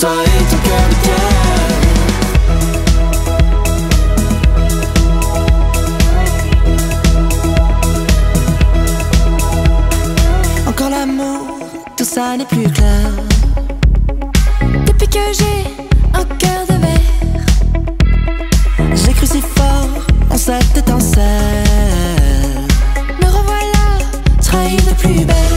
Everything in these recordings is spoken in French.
toi et ton cœur de pierre. Encore l'amour, tout ça n'est plus clair. Depuis que j'ai un cœur de verre, j'ai cru si fort en cette étincelle. Me revoilà, trahi de plus belle.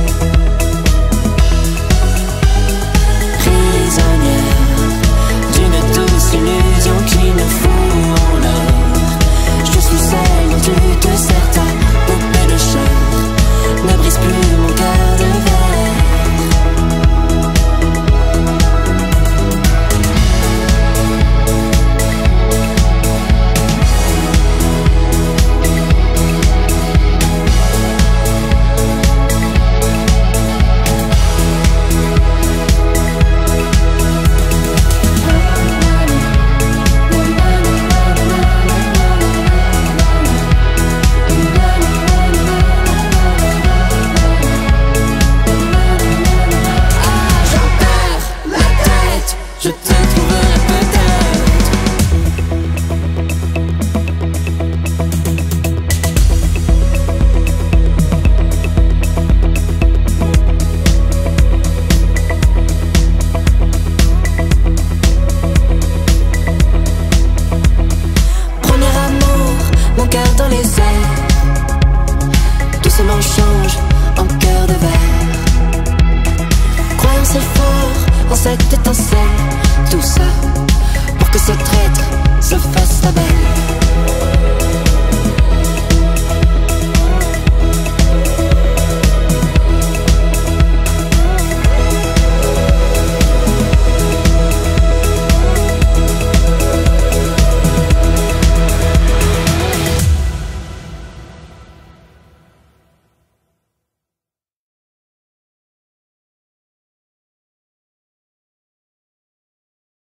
Prisonnière d'une douce illusion qui nous fout en l'air. Je suis celle dont tu te sers, ta poupée de chair ne brise plus mon cœur de verre. Je te trouverai peut-être. Premier amour, mon cœur dans les airs, doucement change en cœur de verre. Croyance est fort en cette étincelle. Tout ça pour que ce traître se fasse la belle.